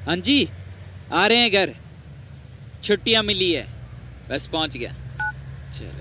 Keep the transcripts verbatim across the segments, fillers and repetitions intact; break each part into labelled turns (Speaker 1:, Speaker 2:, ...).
Speaker 1: हाँ जी, आ रहे हैं घर, छुट्टियां मिली है, बस पहुंच गया। चलो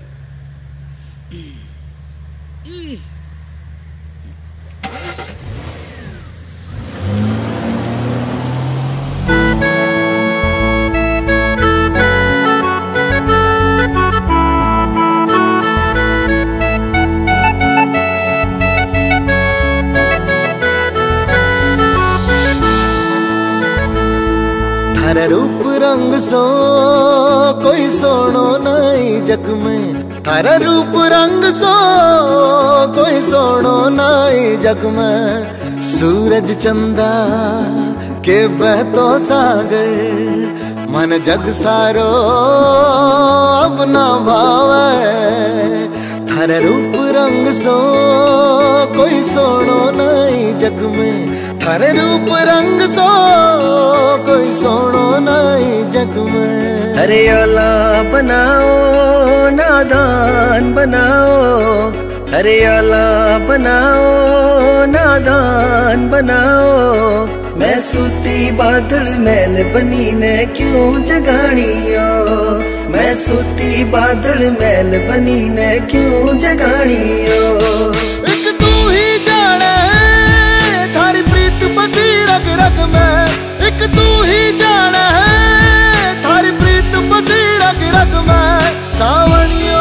Speaker 2: थारे रूप रंग सो कोई सोनो नहीं जग में, थारे रूप रंग सो कोई सोनो नहीं जग में। सूरज चंदा के बहतो सागर, मन जग सारो अपना भावे। थारे रूप रंग सो कोई सोनो नहीं जग में, थारे रूप रंग सो कोई सोनो नहीं जग में।
Speaker 3: हरियाला बनाओ नादान बनाओ, हरियाला बनाओ नादान बनाओ। मैं सूती बादल मैल बनी ने क्यों जगानियो, मैं सूती बादल मैल बनी ने क्यों जगानियो।
Speaker 2: एक तू ही जाने थारी प्रीत बसी रग रग में, एक तू ही जाने थारी प्रीत बसी रग रग में। सावनियो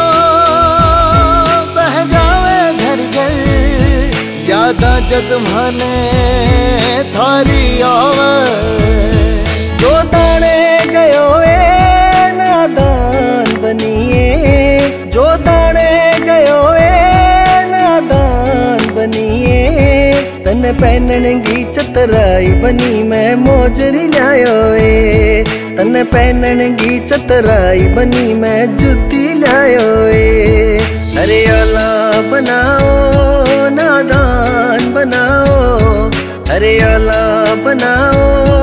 Speaker 2: बह जावे झरझर, यादा जद माने थारी आवे।
Speaker 3: जो दाने गयो ए नादान बनिए, जो दाने गयो ए नादान बनिए। तन पहनगी चतराई बनी मैं मोजरी लायो ए, तन पहनगी चतराई बनी मैं जुती लायो ए। हरियाला बनाओ नादान बनाओ, हरियाला बनाओ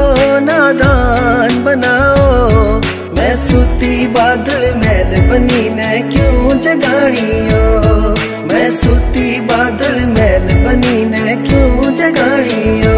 Speaker 3: नादान बनाओ। मैं सूती बादल मैल बनी ने क्यों जगानियो, मैं सूती बादल मैल बनी ने क्यों जगानियो।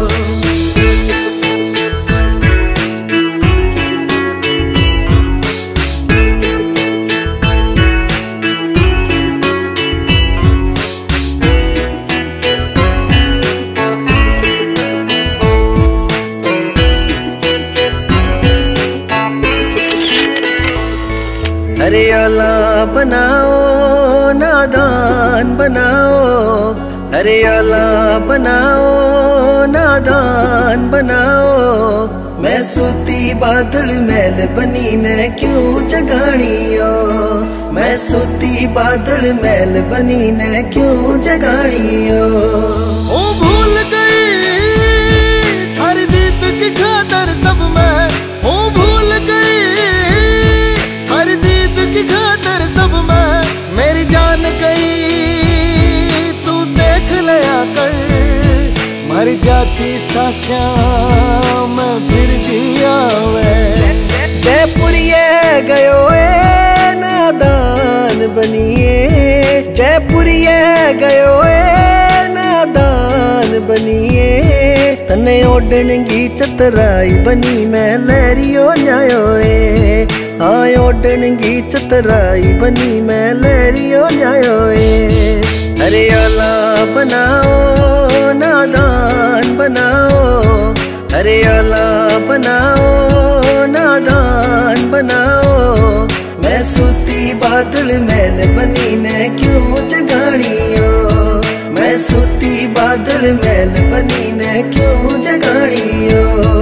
Speaker 3: हरियाला बनाओ नादान बनाओ, हरियाला बनाओ नादान बनाओ। मैं सूती बादल मैल बनी ने क्यों जगानियो, मैं सूती बादल मैल बनी ने क्यों जगानियो।
Speaker 2: ओ भूल गई थारी दीद की खातर सब मैं, ओ भूल गई थारी दीद की खातर सब मैं। मेरी जान गई तू देख लिया कर, मर जाती सास्यां मैं फिर जिया वे।
Speaker 3: जयपुरिये गयो ए नादान बनिए, जयपुरिये गयो ए नादान बनिए। तने ओढ़नगी चतराई बनी मैं लहरियो जायो ए, हाँ ओढ़नगी चतराई बनी मैं लहरियो जायो ए। हरियाला बनाओ नादान बनाओ, हरियाला बनाओ नादान बनाओ। मैं सूती बादल मैल बनी ने क्यों जगानियो, मैं सूती बादल मैल बनी ने क्यों जगानियो।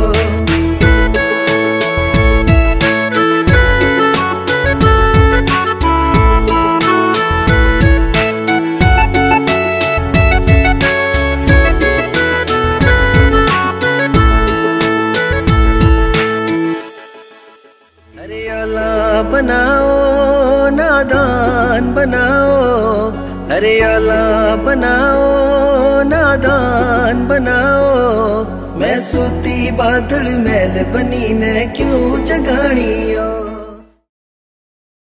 Speaker 3: हरियाला बनाओ नादान बनाओ, हरियाला बनाओ नादान बनाओ। मैं सूती बादल मैल बनी ने क्यों जगानियो।